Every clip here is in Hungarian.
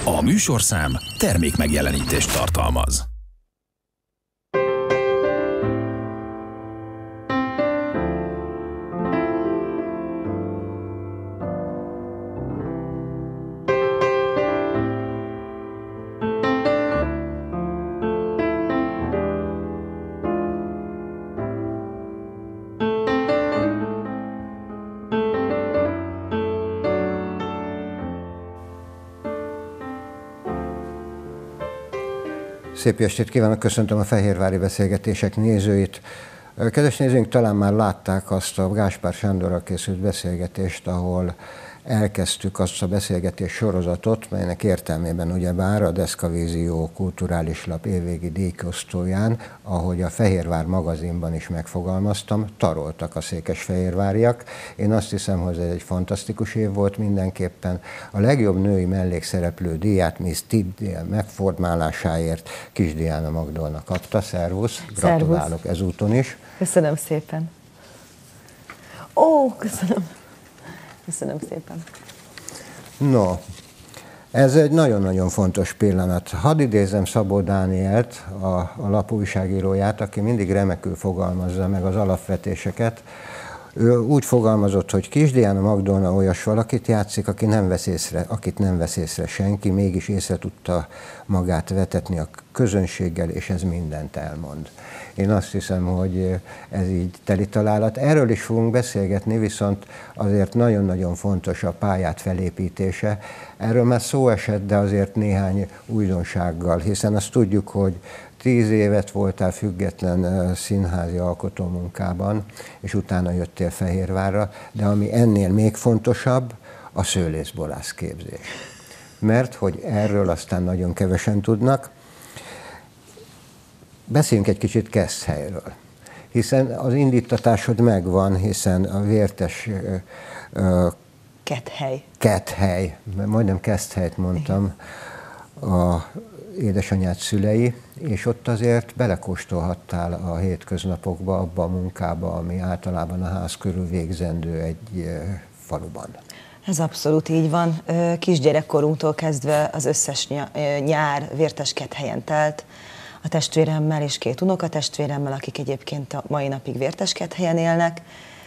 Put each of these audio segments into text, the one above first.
A műsorszám termékmegjelenítést tartalmaz. Szép estét kívánok, köszöntöm a Fehérvári Beszélgetések nézőit. Kedves nézőink, talán már látták azt a Gáspár Sándorral készült beszélgetést, ahol elkezdtük azt a beszélgetés sorozatot, melynek értelmében ugyebár a Deszkavízió kulturális lap évvégi díjkiosztóján, ahogy a Fehérvár magazinban is megfogalmaztam, taroltak a székesfehérváriak. Én azt hiszem, hogy ez egy fantasztikus év volt mindenképpen. A legjobb női mellékszereplő díját Miss Tibdale megformálásáért Kis Diana Magdolna kapta. Szervusz! Gratulálok ezúton is! Köszönöm szépen! Ó, köszönöm! Köszönöm szépen. No, ez egy nagyon-nagyon fontos pillanat. Hadd idézem Szabó Dánielt, a lap újságíróját, aki mindig remekül fogalmazza meg az alapvetéseket. Ő úgy fogalmazott, hogy Kis Diana Magdolna olyas valakit játszik, akit nem vesz észre senki, mégis észre tudta magát vetetni a közönséggel, és ez mindent elmond. Én azt hiszem, hogy ez így teli találat. Erről is fogunk beszélgetni, viszont azért nagyon-nagyon fontos a pályát felépítése. Erről már szó esett, de azért néhány újdonsággal, hiszen azt tudjuk, hogy 10 évet voltál független színházi alkotómunkában, és utána jöttél Fehérvárra, de ami ennél még fontosabb, a szőlészborász képzés. Mert hogy erről aztán nagyon kevesen tudnak. Beszéljünk egy kicsit Keszthelyről, hiszen az indítatásod megvan, hiszen a vértes... Kethely, majdnem Keszthelyt mondtam, a édesanyád szülei, és ott azért belekóstolhattál a hétköznapokba, abba a munkába, ami általában a ház körül végzendő egy faluban. Ez abszolút így van. Kisgyerekkorunktól kezdve az összes nyár vértes Kethelyen telt, a testvéremmel és 2 unokatestvéremmel, akik egyébként a mai napig vértes Kethelyen élnek.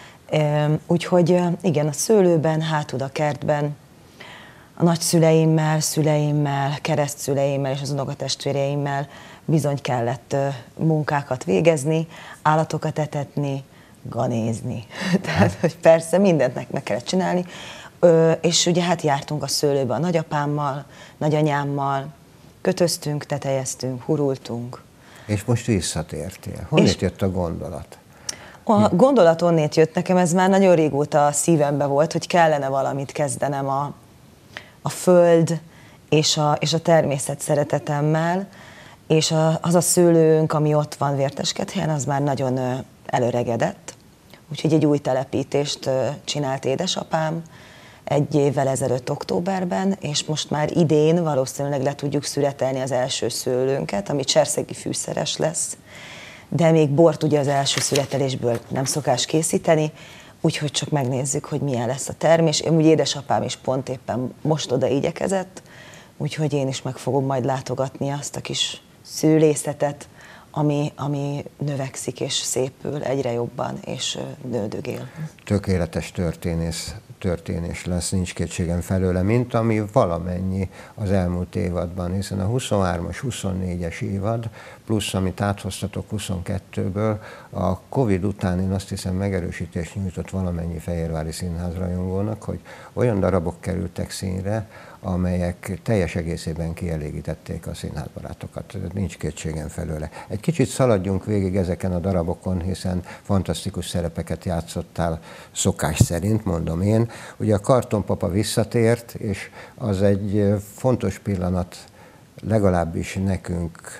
Úgyhogy igen, a szőlőben, hátul a kertben, a nagyszüleimmel, szüleimmel, keresztszüleimmel és az unokatestvéreimmel bizony kellett munkákat végezni, állatokat etetni, ganézni. Tehát, hogy persze mindent meg kellett csinálni. És ugye hát jártunk a szőlőbe a nagyapámmal, nagyanyámmal, kötöztünk, tetejeztünk, hurultunk. És most visszatértél. Honnét jött a gondolat? A gondolat onnét jött, nekem ez már nagyon régóta a szívembe volt, hogy kellene valamit kezdenem a föld és a természet szeretetemmel, és az a szőlőnk, ami ott van Vérteskethelyen, az már nagyon előregedett. Úgyhogy egy új telepítést csinált édesapám 1 évvel ezelőtt októberben, és most már idén valószínűleg le tudjuk szüretelni az első szőlőnket, ami cserszegi fűszeres lesz, de még bort ugye az első szüretelésből nem szokás készíteni, úgyhogy csak megnézzük, hogy milyen lesz a termés. Úgy édesapám is pont éppen most oda igyekezett, úgyhogy én is meg fogom majd látogatni azt a kis szőlészetet, ami növekszik és szépül egyre jobban, és nődögél. Tökéletes történés lesz, nincs kétségem felőle, mint ami valamennyi az elmúlt évadban, hiszen a 23-as, 24-es évad, plusz amit áthoztatok 22-ből, a Covid után én azt hiszem megerősítést nyújtott valamennyi fehérvári színházrajongónak, hogy olyan darabok kerültek színre, amelyek teljes egészében kielégítették a színházbarátokat. Nincs kétségem felőle. Egy kicsit szaladjunk végig ezeken a darabokon, hiszen fantasztikus szerepeket játszottál szokás szerint, mondom én. Ugye a Kartonpapa visszatért, és az egy fontos pillanat, legalábbis nekünk,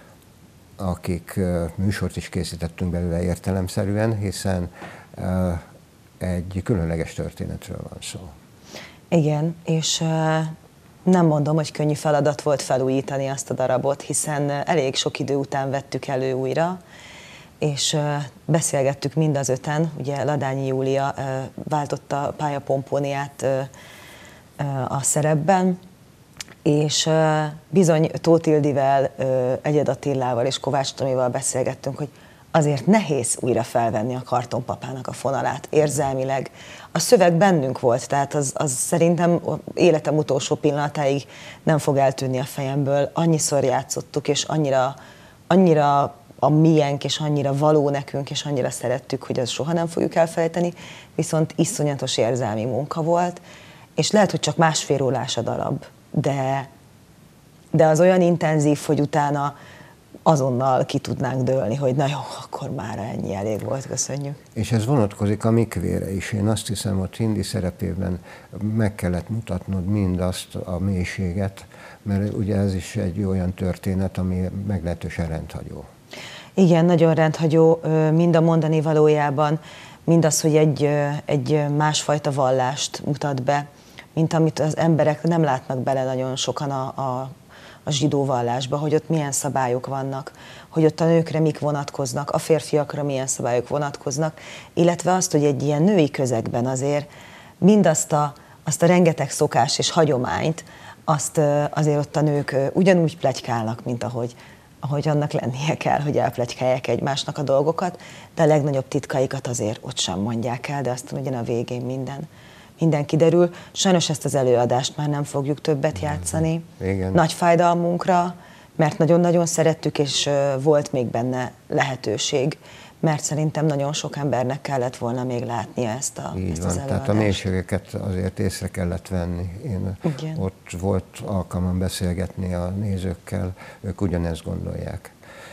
akik műsort is készítettünk belőle értelemszerűen, hiszen egy különleges történetről van szó. Igen, és nem mondom, hogy könnyű feladat volt felújítani azt a darabot, hiszen elég sok idő után vettük elő újra, és beszélgettük mind az 5-en, ugye Ladányi Júlia váltotta pályapompóniát a szerepben, és bizony Tóth Ildivel, Egyed Attillával és Kovács Tomival beszélgettünk, hogy azért nehéz újra felvenni a Kartonpapának a fonalát érzelmileg. A szöveg bennünk volt, tehát az szerintem életem utolsó pillanatáig nem fog eltűnni a fejemből. Annyiszor játszottuk, és annyira a miénk, és annyira való nekünk, és annyira szerettük, hogy azt soha nem fogjuk elfelejteni, viszont iszonyatos érzelmi munka volt, és lehet, hogy csak 1,5 órás a darab, de az olyan intenzív, hogy utána azonnal ki tudnánk dőlni, hogy na jó, akkor már ennyi elég volt, köszönjük. És ez vonatkozik a Mikvére is. Én azt hiszem, hogy Hindi szerepében meg kellett mutatnod mindazt a mélységet, mert ugye ez is egy olyan történet, ami meglehetősen rendhagyó. Igen, nagyon rendhagyó, mind a mondani valójában, mind az, hogy egy másfajta vallást mutat be, mint amit az emberek nem látnak bele nagyon sokan a zsidó vallásba, hogy ott milyen szabályok vannak, hogy ott a nőkre mik vonatkoznak, a férfiakra milyen szabályok vonatkoznak, illetve azt, hogy egy ilyen női közegben azért mindazt azt a rengeteg szokás és hagyományt, azt azért ott a nők ugyanúgy pletykálnak, mint ahogy annak lennie kell, hogy elpletykálják egymásnak a dolgokat, de a legnagyobb titkaikat azért ott sem mondják el, de aztán ugyan a végén minden kiderül. Sajnos ezt az előadást már nem fogjuk többet játszani. Igen. Nagy fájdalmunkra, mert nagyon-nagyon szerettük, és volt még benne lehetőség, mert szerintem nagyon sok embernek kellett volna még látnia ezt az előadást. Tehát a mélységeket azért észre kellett venni. Én ott volt alkalmam beszélgetni a nézőkkel, ők ugyanezt gondolják.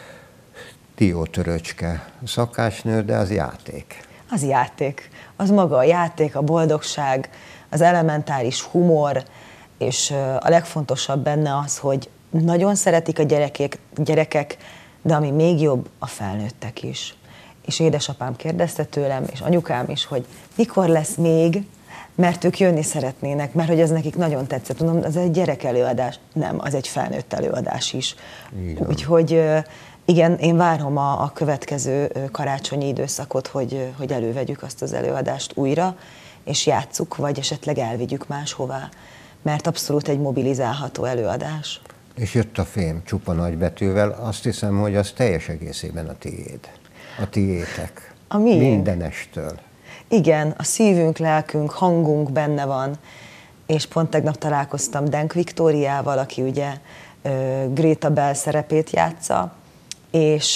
Dió Töröcske, szakácsnő, de az játék. Az játék. Az maga a játék, a boldogság, az elementáris humor, és a legfontosabb benne az, hogy nagyon szeretik a gyerekek, de ami még jobb, a felnőttek is. És édesapám kérdezte tőlem, és anyukám is, hogy mikor lesz még, mert ők jönni szeretnének, mert hogy ez nekik nagyon tetszett. Mondom, az egy gyerek előadás. Nem, az egy felnőtt előadás is. Úgyhogy igen, én várom a következő karácsonyi időszakot, hogy elővegyük azt az előadást újra, és játsszuk, vagy esetleg elvigyük máshová, mert abszolút egy mobilizálható előadás. És jött a fém csupa nagybetűvel, azt hiszem, hogy az teljes egészében a tiéd. A tiétek. A miénk. Mindenestől. Igen, a szívünk, lelkünk, hangunk benne van, és pont tegnap találkoztam Denk Viktóriával, aki ugye Greta Bell szerepét játsza, és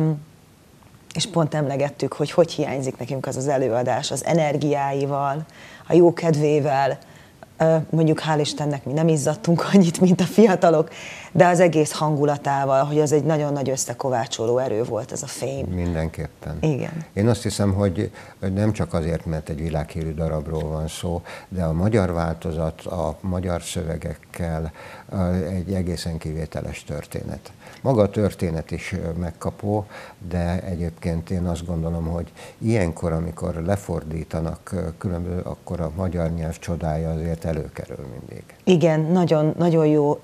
pont emlegettük, hogy hiányzik nekünk az előadás, az energiáival, a jó kedvével. Mondjuk hál' Istennek mi nem izzadtunk annyit, mint a fiatalok, de az egész hangulatával, hogy az egy nagyon nagy összekovácsoló erő volt ez a fém. Mindenképpen. Igen. Én azt hiszem, hogy nem csak azért, mert egy világhírű darabról van szó, de a magyar változat a magyar szövegekkel egy egészen kivételes történet. Maga a történet is megkapó, de egyébként én azt gondolom, hogy ilyenkor, amikor lefordítanak különböző, akkor a magyar nyelv csodája azért előkerül mindig. Igen, nagyon jó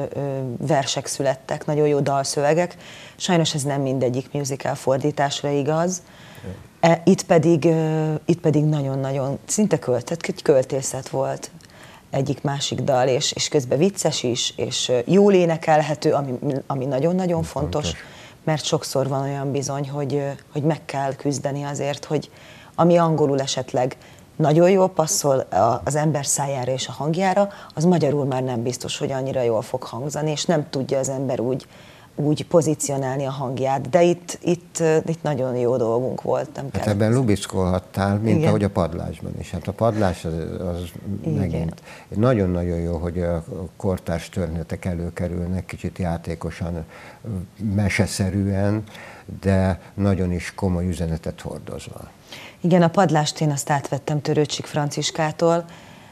versek születtek, nagyon jó dalszövegek. Sajnos ez nem mindegyik musical fordításra igaz. Itt pedig nagyon-nagyon szinte költészet volt egyik-másik dal, és közben vicces is, és jól énekelhető, ami nagyon-nagyon fontos, mert sokszor van olyan bizony, hogy meg kell küzdeni azért, hogy ami angolul esetleg nagyon jól passzol az ember szájára és a hangjára, az magyarul már nem biztos, hogy annyira jól fog hangzani, és nem tudja az ember úgy pozícionálni a hangját, de itt nagyon jó dolgunk volt. Nem hát ebben lubickolhattál, mint igen. Ahogy a padlásban is. Hát a padlás az megint nagyon-nagyon jó, hogy a kortárs történetek előkerülnek, kicsit játékosan, meseszerűen, de nagyon is komoly üzenetet hordozva. Igen, a padlást én azt átvettem Törőcsik Franciskától,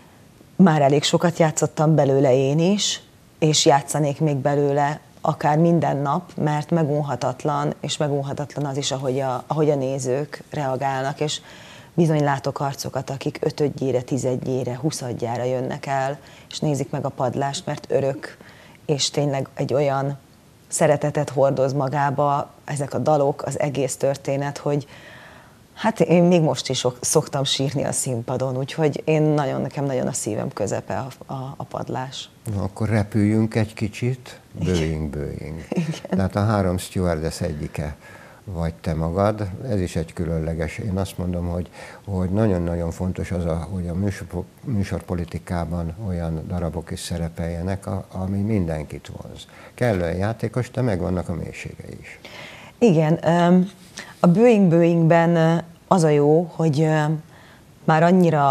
már elég sokat játszottam belőle én is, és játszanék még belőle akár minden nap, mert megunhatatlan, és megunhatatlan az is, ahogy a nézők reagálnak, és bizony látok arcokat, akik 5-ödjére, 10-edjére, 20-adjára jönnek el, és nézik meg a padlást, mert örök, és tényleg egy olyan szeretetet hordoz magába ezek a dalok, az egész történet, hogy Hát én még most is szoktam sírni a színpadon, úgyhogy nekem nagyon a szívem közepe a padlás. Na, akkor repüljünk egy kicsit. Boeing. Tehát a 3 stewardess egyike vagy te magad. Ez is egy különleges. Én azt mondom, hogy nagyon-nagyon fontos az, hogy a műsorpolitikában olyan darabok is szerepeljenek, ami mindenkit vonz. Kellően játékos, de megvannak a mélységei is. Igen, a Boeingben az a jó, hogy már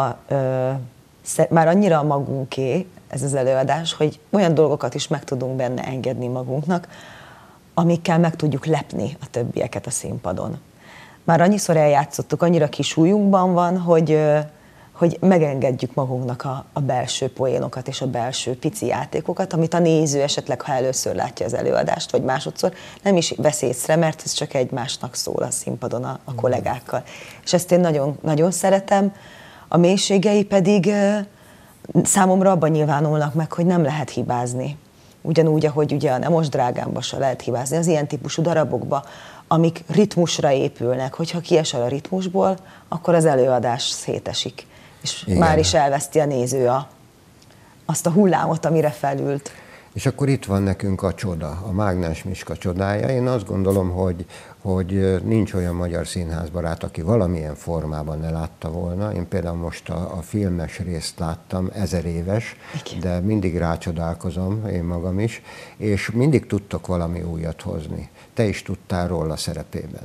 annyira magunké ez az előadás, hogy olyan dolgokat is meg tudunk benne engedni magunknak, amikkel meg tudjuk lepni a többieket a színpadon. Már annyiszor eljátszottuk, annyira kis ujjunkban van, hogy megengedjük magunknak a belső poénokat és a belső pici játékokat, amit a néző esetleg, ha először látja az előadást, vagy másodszor, nem is vesz észre, mert ez csak egymásnak szól a színpadon a kollégákkal. És ezt én nagyon, nagyon szeretem. A mélységei pedig számomra abban nyilvánulnak meg, hogy nem lehet hibázni. Ugyanúgy, ahogy ugye a Nem most drágámba se lehet hibázni, az ilyen típusú darabokba, amik ritmusra épülnek, hogyha kiesel a ritmusból, akkor az előadás szétesik. És igen, már is elveszti a néző azt a hullámot, amire felült. És akkor itt van nekünk a csoda, a Mágnás Miska csodája. Én azt gondolom, hogy nincs olyan magyar színházbarát, aki valamilyen formában ne látta volna. Én például most a filmes részt láttam, 1000 éves, igen, de mindig rácsodálkozom, én magam is, és mindig tudtok valami újat hozni. Te is tudtál róla szerepében.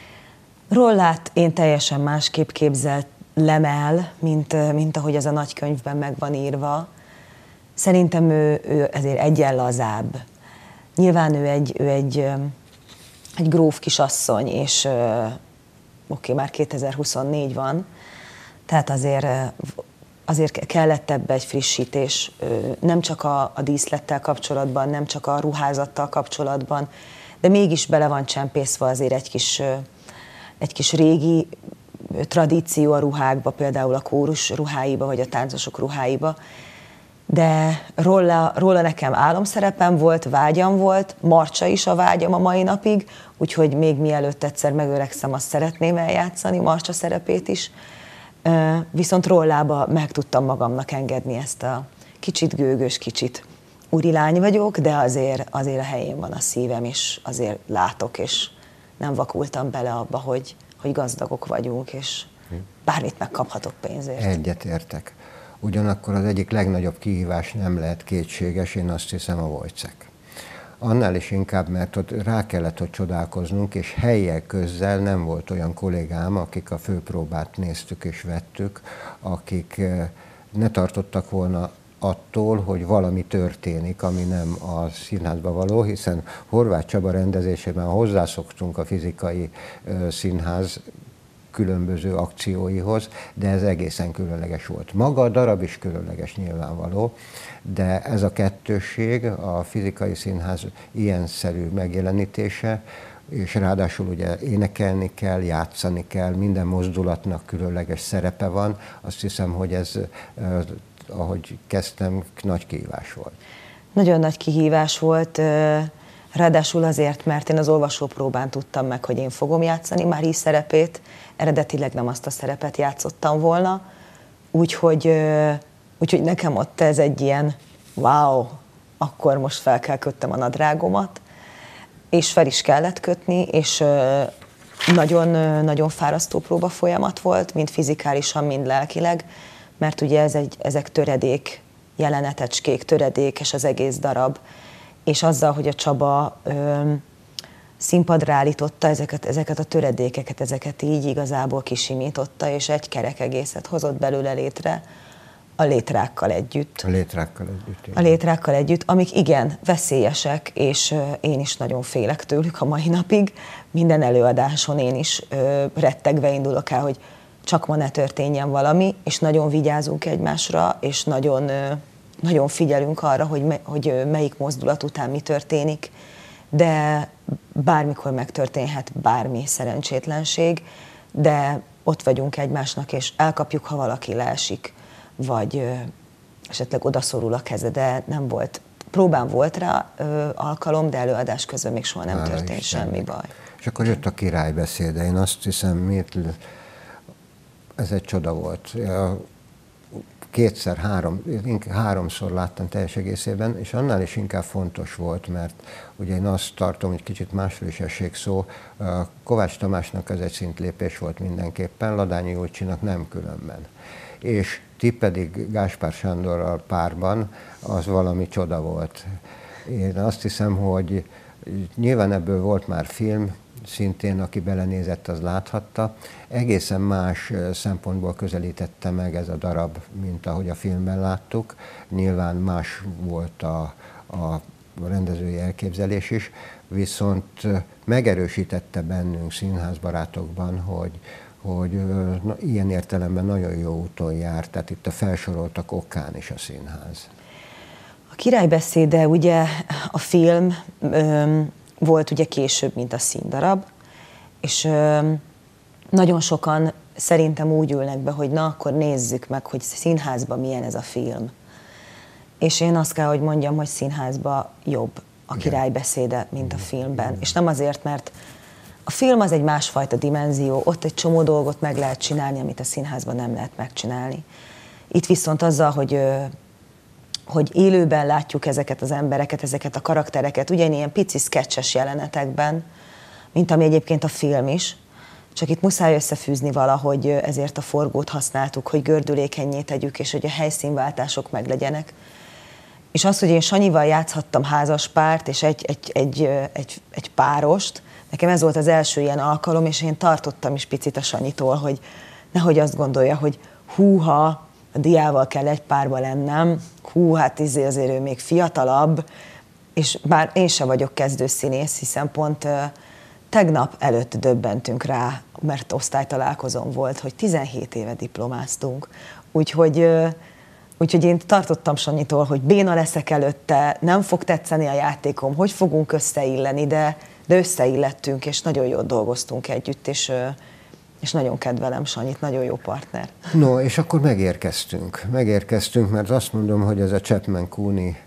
Rollát én teljesen másképp képzelem el, mint ahogy az a nagykönyvben meg van írva. Szerintem ő ezért egyenlazább. Nyilván ő egy gróf kisasszony, és oké, már 2024 van, tehát azért kellett ebbe egy frissítés, nem csak a díszlettel kapcsolatban, nem csak a ruházattal kapcsolatban, de mégis bele van csempészve azért egy kis régi tradíció a ruhákba, például a kórus ruháiba, vagy a táncosok ruháiba. De róla nekem álomszerepem volt, vágyam volt, Marcsa is a vágyam a mai napig, úgyhogy még mielőtt egyszer megöregszem, azt szeretném eljátszani, Marcsa szerepét is. Viszont rollába meg tudtam magamnak engedni ezt a kicsit gőgös, kicsit úrilány vagyok, de azért a helyén van a szívem, és azért látok, és nem vakultam bele abba, hogy gazdagok vagyunk, és bármit megkaphatok pénzért. Egyetértek. Ugyanakkor az egyik legnagyobb kihívás nem lehet kétséges, én azt hiszem, a Wojciech. Annál is inkább, mert ott rá kellett, hogy csodálkoznunk, és helyjel közzel nem volt olyan kollégám, akik a főpróbát néztük és vettük, akik ne tartottak volna attól, hogy valami történik, ami nem a színházba való, hiszen Horváth Csaba rendezésében hozzászoktunk a fizikai színház különböző akcióihoz, de ez egészen különleges volt. Maga a darab is különleges nyilvánvaló, de ez a kettősség, a fizikai színház ilyenszerű megjelenítése, és ráadásul ugye énekelni kell, játszani kell, minden mozdulatnak különleges szerepe van. Azt hiszem, hogy ez, ahogy kezdtem, nagy kihívás volt. Nagyon nagy kihívás volt, ráadásul azért, mert én az olvasópróbán tudtam meg, hogy én fogom játszani Mári szerepét, eredetileg nem azt a szerepet játszottam volna, úgyhogy nekem ott ez egy ilyen wow, akkor most fel kell köttem a nadrágomat, és fel is kellett kötni, és nagyon fárasztó próba folyamat volt, mind fizikálisan, mind lelkileg, mert ugye ezek töredék jelenetecskék, töredékes az egész darab, és azzal, hogy a Csaba színpadra állította ezeket a töredékeket, ezeket így igazából kisimította, és egy kerek egészet hozott belőle létre, a létrákkal együtt. A létrákkal együtt, amik igen, veszélyesek, és én is nagyon félek tőlük a mai napig. Minden előadáson én is rettegve indulok el, hogy csak ma ne történjen valami, és nagyon vigyázunk egymásra, és nagyon figyelünk arra, hogy melyik mozdulat után mi történik, de bármikor megtörténhet bármi szerencsétlenség, de ott vagyunk egymásnak, és elkapjuk, ha valaki leesik, vagy esetleg odaszorul a keze, de nem volt. Próbán volt rá alkalom, de előadás közben még soha nem történt semmi baj. És akkor jött a királybeszéde. Én azt hiszem, ez egy csoda volt. Háromszor láttam teljes egészében, és annál is inkább fontos volt, mert ugye én azt tartom, hogy kicsit másról is essék szó, Kovács Tamásnak ez egy szintlépés volt mindenképpen, Ladányi Júlcsinak nem különben. És ti pedig Gáspár Sándorral párban, az valami csoda volt. Én azt hiszem, hogy nyilván ebből volt már film, szintén aki belenézett, az láthatta. Egészen más szempontból közelítette meg ez a darab, mint ahogy a filmben láttuk. Nyilván más volt a rendezői elképzelés is, viszont megerősítette bennünk színházbarátokban, hogy ilyen értelemben nagyon jó úton jár, tehát itt a felsoroltak okán is a színház. A Királybeszéde, ugye a film volt ugye később, mint a színdarab, és nagyon sokan szerintem úgy ülnek be, hogy na, akkor nézzük meg, hogy színházban milyen ez a film. És én azt kell, hogy mondjam, hogy színházban jobb a Királybeszéde, mint a filmben. És nem azért, mert a film az egy másfajta dimenzió, ott egy csomó dolgot meg lehet csinálni, amit a színházban nem lehet megcsinálni. Itt viszont azzal, hogy élőben látjuk ezeket az embereket, ezeket a karaktereket, ugyanilyen pici szketches jelenetekben, mint ami egyébként a film is, csak itt muszáj összefűzni valahogy, ezért a forgót használtuk, hogy gördülékennyé tegyük, és hogy a helyszínváltások meglegyenek. És az, hogy én Sanyival játszhattam házaspárt, és egy párost, nekem ez volt az első ilyen alkalom, és én tartottam is picit a Sanyitól, hogy nehogy azt gondolja, hogy húha, a Diával kell egy párba lennem, hát azért ő még fiatalabb, és bár én sem vagyok kezdőszínész, hiszen pont tegnap előtt döbbentünk rá, mert osztálytalálkozón volt, hogy 17 éve diplomáztunk. Úgyhogy én tartottam Sanyitól, hogy béna leszek előtte, nem fog tetszeni a játékom, hogy fogunk összeilleni, de összeillettünk, és nagyon jól dolgoztunk együtt, és nagyon kedvelem Sanyit, nagyon jó partner. No, és akkor megérkeztünk, mert azt mondom, hogy ez a Chapman-Cooney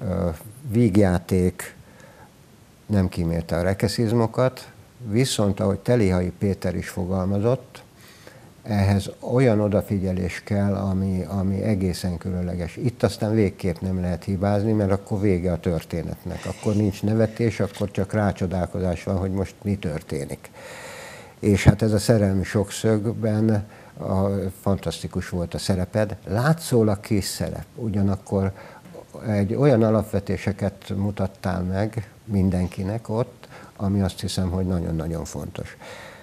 vígjáték nem kímélte a rekeszizmokat, viszont ahogy Telihai Péter is fogalmazott, ehhez olyan odafigyelés kell, ami egészen különleges. Itt aztán végképp nem lehet hibázni, mert akkor vége a történetnek. Akkor nincs nevetés, akkor csak rácsodálkozás van, hogy most mi történik. És hát ez a Szerelmi sokszögben fantasztikus volt a szereped. Látszólag kis szerep, ugyanakkor egy olyan alapvetéseket mutattál meg mindenkinek ott, ami azt hiszem, hogy nagyon-nagyon fontos.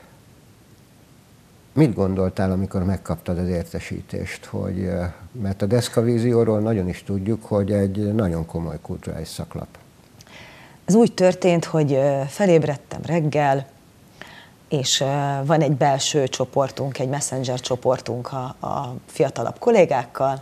Mit gondoltál, amikor megkaptad az értesítést? Mert a Deszkavízióról nagyon is tudjuk, hogy egy nagyon komoly kulturális szaklap. Ez úgy történt, hogy felébredtem reggel, és van egy belső csoportunk, egy messenger csoportunk a fiatalabb kollégákkal,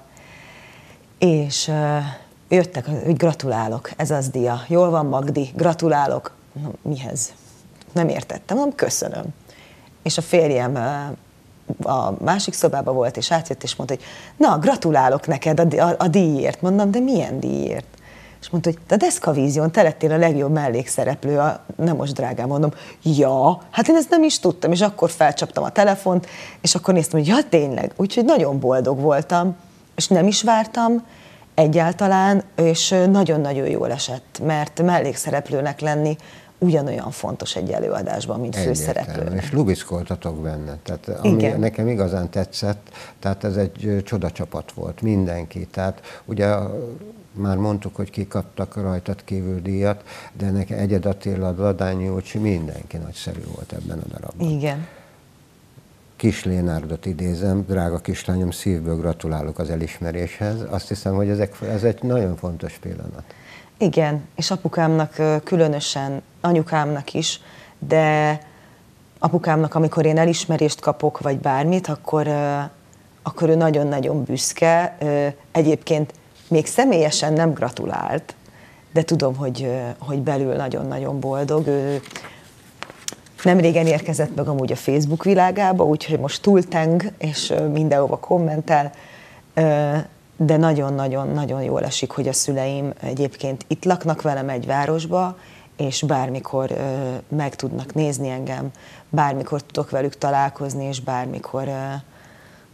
és jöttek, hogy gratulálok, ez az dia. Jól van, Magdi, gratulálok. Mihez? Nem értettem, mondom, köszönöm. És a férjem a másik szobában volt, és átjött, és mondta, hogy na, gratulálok neked a díjért. Mondom, de milyen díjért? És mondta, hogy a Deszkavízión te lettél a legjobb mellékszereplő, nem most drágám, mondom, ja, hát én ezt nem is tudtam, és akkor felcsaptam a telefont, és akkor néztem, hogy ja, tényleg, úgyhogy nagyon boldog voltam, és nem is vártam egyáltalán, és nagyon-nagyon jól esett, mert mellékszereplőnek lenni ugyanolyan fontos egy előadásban, mint főszereplőnek. És lubickoltatok benne. Tehát, ami nekem igazán tetszett, tehát ez egy csodacsapat volt, mindenki. Tehát ugye már mondtuk, hogy kikaptak rajtad kívül díjat, de nekem Egyed Attila, Ladányi Júlcsi, mindenki nagyszerű volt ebben a darabban. Igen. Kis Lénárdot idézem, drága kislányom, szívből gratulálok az elismeréshez. Azt hiszem, hogy ez egy nagyon fontos pillanat. Igen, és apukámnak különösen, anyukámnak is, de apukámnak, amikor én elismerést kapok, vagy bármit, akkor ő nagyon-nagyon büszke. Egyébként még személyesen nem gratulált, de tudom, hogy belül nagyon-nagyon boldog. Ő nem régen érkezett meg amúgy a Facebook világába, úgyhogy most túlteng, és mindenhova kommentel, de nagyon-nagyon jól esik, hogy a szüleim egyébként itt laknak velem egy városba, és bármikor meg tudnak nézni engem, bármikor tudok velük találkozni, és bármikor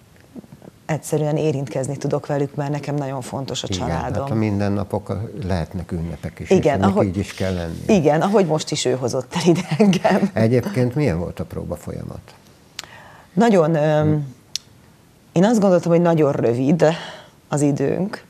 egyszerűen érintkezni tudok velük, mert nekem nagyon fontos a családom. Igen, hát a mindennapok lehetnek ünnepek is, igen, és ahogy, így is kell lenni. Igen, ahogy most is ő hozott el ide engem. Egyébként milyen volt a próba folyamat? Nagyon, én azt gondoltam, hogy nagyon rövid az időnk.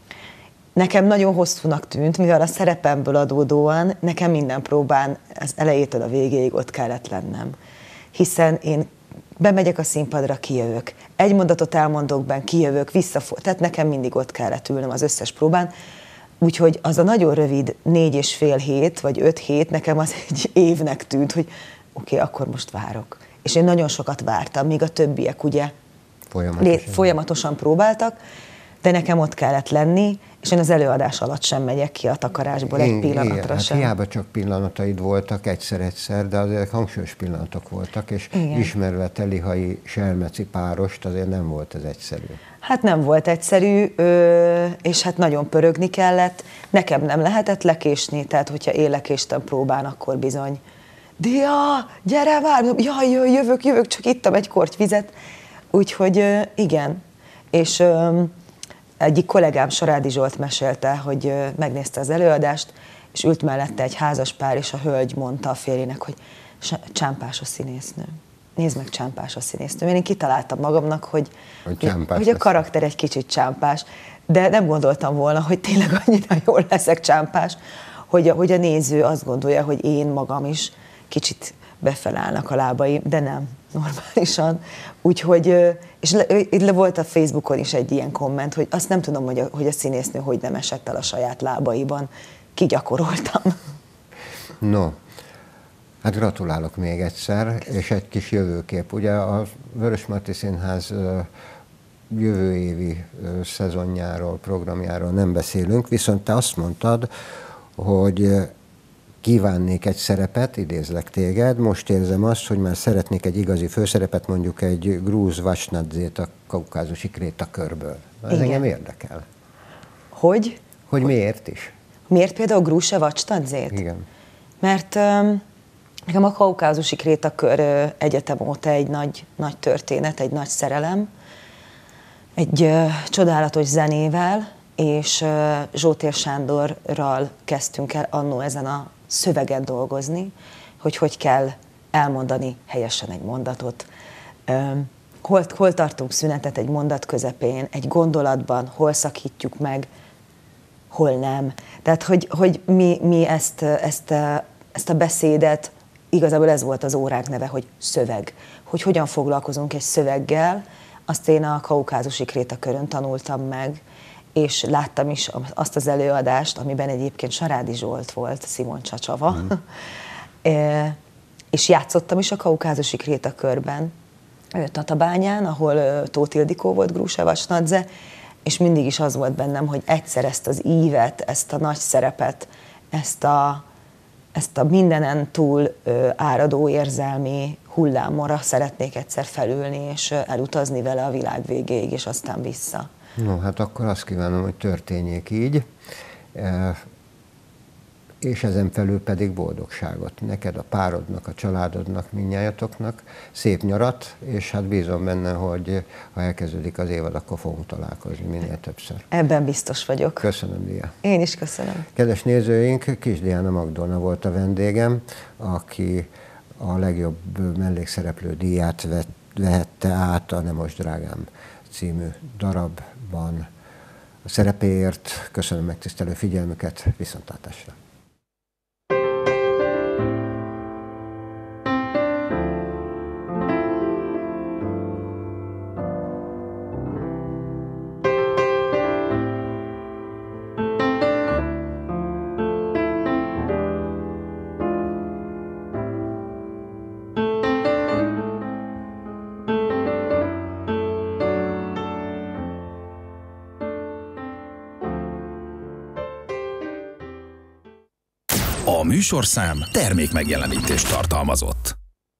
Nekem nagyon hosszúnak tűnt, mivel a szerepemből adódóan nekem minden próbán az elejétől a végéig ott kellett lennem. Hiszen én bemegyek a színpadra, kijövök. Egy mondatot elmondok benn, kijövök, tehát nekem mindig ott kellett ülnöm az összes próbán. Úgyhogy az a nagyon rövid 4,5 hét, vagy 5 hét, nekem az egy évnek tűnt, hogy oké, akkor most várok. És én nagyon sokat vártam, míg a többiek ugye folyamatosan próbáltak, de nekem ott kellett lenni, és én az előadás alatt sem megyek ki a takarásból egy pillanatra sem. Hát hiába csak pillanataid voltak egyszer-egyszer, de azért hangsúlyos pillanatok voltak, és ismerve te Lihai Selmeci párost, azért nem volt ez egyszerű. Hát nem volt egyszerű, és hát nagyon pörögni kellett. Nekem nem lehetett lekésni, tehát hogyha én lekéstem próbán, akkor bizony Dia, gyere már! Jaj, jövök, csak ittam egy korty vizet. Úgyhogy igen, és egyik kollégám, Sarádi Zsolt mesélte, hogy megnézte az előadást, és ült mellette egy házas pár, és a hölgy mondta a férjének, hogy csámpás a színésznő. Nézd meg, csámpás a színésznő. Én kitaláltam magamnak, hogy a karakter egy kicsit csámpás, de nem gondoltam volna, hogy tényleg annyira jól leszek csámpás, hogy a néző azt gondolja, hogy én magam is kicsit befelállnak a lábaim, de nem, normálisan. Úgyhogy, és volt a Facebookon is egy ilyen komment, hogy azt nem tudom, hogy a színésznő hogy nem esett el a saját lábaiban. Kigyakoroltam. No, hát gratulálok még egyszer, és egy kis jövőkép. Ugye a Vörösmarty Színház jövő évi szezonjáról, programjáról nem beszélünk, viszont te azt mondtad, hogy kívánnék egy szerepet, idézlek téged, most érzem azt, hogy már szeretnék egy igazi főszerepet, mondjuk egy grúz Vasnadzét a kaukázusi krétakörből. Ez engem érdekel. Hogy? Hogy miért is? Miért például Grúse Vasnadzét? Igen. Mert nekem a kaukázusi krétakör egyetem óta egy nagy történet, egy nagy szerelem, egy csodálatos zenével, és Zsótér Sándorral kezdtünk el annó ezen a szövegen dolgozni, hogy kell elmondani helyesen egy mondatot. Hol tartunk szünetet egy mondat közepén, egy gondolatban, hol szakítjuk meg, hol nem. Tehát, hogy mi ezt a beszédet, igazából ez volt az óránk neve, hogy szöveg. Hogy hogyan foglalkozunk egy szöveggel, azt én a kaukázusi krétakörön tanultam meg, és láttam is azt az előadást, amiben egyébként Sarádi Zsolt volt, Szimon Csacsava, és játszottam is a kaukázusi krétakörben, Tatabányán, ahol Tóth Ildikó volt Grúse Vasnadze, és mindig is az volt bennem, hogy egyszer ezt az ívet, ezt a nagy szerepet, ezt a mindenen túl áradó érzelmi hullámra szeretnék egyszer felülni, és elutazni vele a világ végéig, és aztán vissza. No, hát akkor azt kívánom, hogy történjék így, és ezen felül pedig boldogságot neked, a párodnak, a családodnak, mindnyájatoknak, szép nyarat, és hát bízom benne, hogy ha elkezdődik az évad, akkor fogunk találkozni minél többször. Ebben biztos vagyok. Köszönöm, Dia. Én is köszönöm. Kedves nézőink, Kis Diana Magdolna volt a vendégem, aki a legjobb mellékszereplő díját vehette át a Nem most drágám című darabban a szerepéért. Köszönöm megtisztelő figyelmüket, viszontlátásra! A műsorszám termékmegjelenítést tartalmazott.